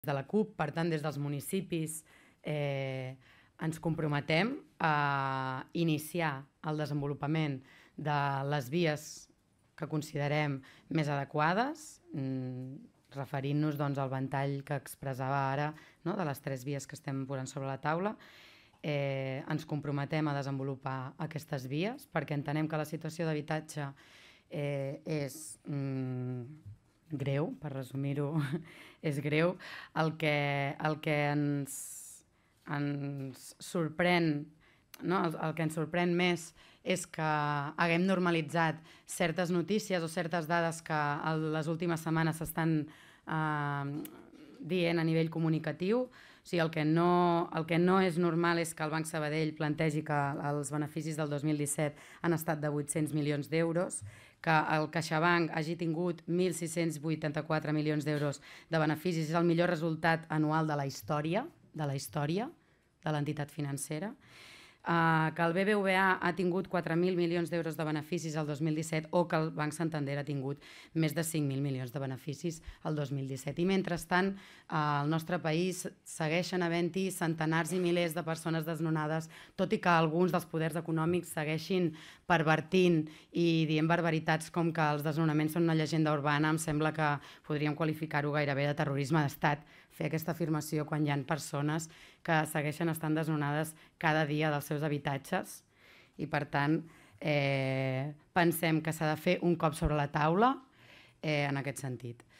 de la CUP, per tant, des dels municipis, ens comprometem a iniciar el desenvolupament de les vies que considerem més adequades, referint-nos al ventall que expressava ara, de les 3 vies que estem posant sobre la taula. Ens comprometem a desenvolupar aquestes vies perquè entenem que la situació d'habitatge és greu, per resumir-ho, és greu. El que ens sorprèn, el que ens sorprèn més és que haguem normalitzat certes notícies o certes dades que les últimes setmanes s'estan dient a nivell comunicatiu. O sigui, el que no és normal és que el Banc Sabadell plantegi que els beneficis del 2017 han estat de 800 milions d'euros, que el CaixaBank hagi tingut 1.684 milions d'euros de beneficis, és el millor resultat anual de la història de l'entitat financera, que el BBVA ha tingut 4.000 milions d'euros de beneficis el 2017 o que el Banc Santander ha tingut més de 5.000 milions de beneficis el 2017. I mentrestant, al nostre país segueixen havent-hi centenars i milers de persones desnonades, tot i que alguns dels poders econòmics segueixin pervertint i dient barbaritats com que els desnonaments són una llegenda urbana. Em sembla que podríem qualificar-ho gairebé de terrorisme d'estat, fer aquesta afirmació quan hi ha persones que segueixen estant desnonades cada dia dels seus habitatges i, per tant, pensem que s'ha de fer un cop sobre la taula en aquest sentit.